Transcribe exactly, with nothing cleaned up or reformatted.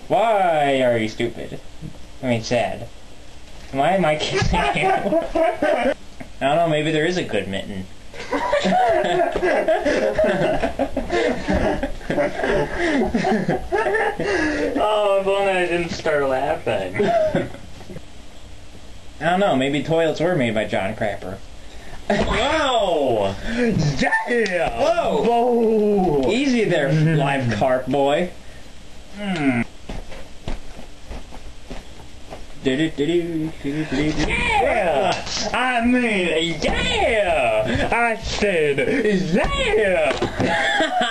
Why are you stupid? I mean, sad. Why am I kissing you? I don't know, maybe there is a good mitten. Oh, if only I didn't start laughing. I don't know, maybe toilets were made by John Crapper. Whoa! Yeah! Whoa! Whoa! Easy there, live carp boy. Mm. Yeah! I mean, yeah! I said, yeah!